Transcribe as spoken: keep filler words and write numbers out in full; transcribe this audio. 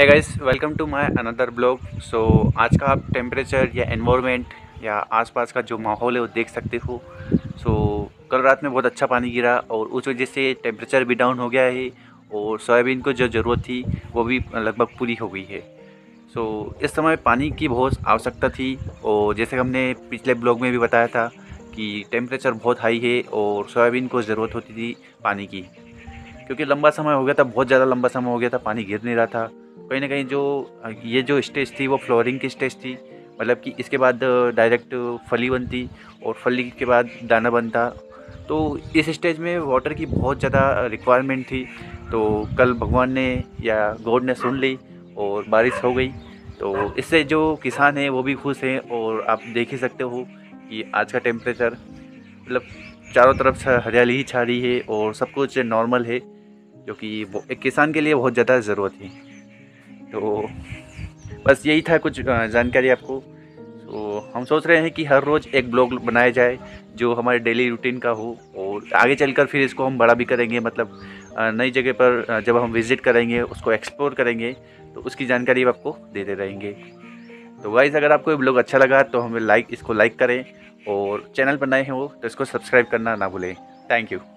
Hey guys, welcome to my another blog. So आज का आप टेम्परेचर या एनवायरनमेंट या आसपास का जो माहौल है वो देख सकते हो। सो so, कल रात में बहुत अच्छा पानी गिरा और उस वजह से टेम्परेचर भी डाउन हो गया है और सोयाबीन को जो ज़रूरत थी वो भी लगभग पूरी हो गई है। सो so, इस समय पानी की बहुत आवश्यकता थी और जैसे हमने पिछले ब्लॉग में भी बताया था कि टेम्परेचर बहुत हाई है और सोयाबीन को ज़रूरत होती थी पानी की, क्योंकि लंबा समय हो गया था, बहुत ज़्यादा लंबा समय हो गया था, पानी गिर नहीं रहा था। कहीं ना कहीं जो ये जो स्टेज थी वो फ्लोरिंग की स्टेज थी, मतलब कि इसके बाद डायरेक्ट फली बनती और फली के बाद दाना बनता। तो इस स्टेज में वाटर की बहुत ज़्यादा रिक्वायरमेंट थी। तो कल भगवान ने या गॉड ने सुन ली और बारिश हो गई। तो इससे जो किसान हैं वो भी खुश हैं और आप देख ही सकते हो कि आज का टेम्परेचर मतलब चारों तरफ से हरियाली ही छा रही है और सब कुछ नॉर्मल है, जो कि वो एक किसान के लिए बहुत ज़्यादा ज़रूरत है। तो बस यही था कुछ अ, जानकारी आपको। तो हम सोच रहे हैं कि हर रोज़ एक ब्लॉग बनाया जाए जो हमारे डेली रूटीन का हो और आगे चलकर फिर इसको हम बड़ा भी करेंगे, मतलब अ, नई जगह पर अ, जब हम विज़िट करेंगे उसको एक्सप्लोर करेंगे तो उसकी जानकारी आपको देते रहेंगे। तो गाइस, अगर आपको ये ब्लॉग अच्छा लगा तो हमें लाइक इसको लाइक करें और चैनल पर नए हो तो इसको सब्सक्राइब करना ना भूलें। Thank you.